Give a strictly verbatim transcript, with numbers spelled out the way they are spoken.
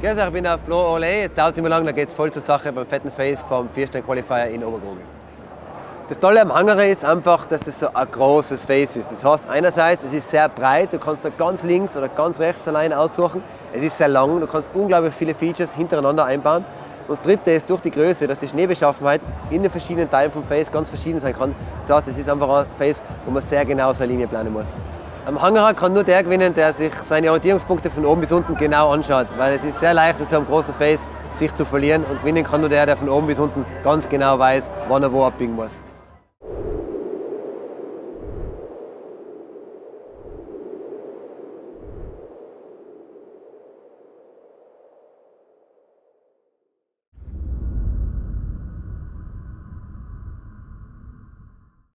Grüß euch, ich bin der Flo Ole. Jetzt dauert es immer lang, da geht es voll zur Sache beim fetten Face vom Vierstern-Qualifier in Obergrubel. Das Tolle am Hangerer ist einfach, dass das so ein großes Face ist. Das heißt, einerseits, es ist sehr breit, du kannst da ganz links oder ganz rechts allein aussuchen. Es ist sehr lang, du kannst unglaublich viele Features hintereinander einbauen. Und das Dritte ist durch die Größe, dass die Schneebeschaffenheit in den verschiedenen Teilen vom Face ganz verschieden sein kann. Das heißt, es ist einfach ein Face, wo man sehr genau seine Linie planen muss. Am Hangerer kann nur der gewinnen, der sich seine Orientierungspunkte von oben bis unten genau anschaut, weil es ist sehr leicht, in so einem großen Face sich zu verlieren, und gewinnen kann nur der, der von oben bis unten ganz genau weiß, wann er wo abbiegen muss.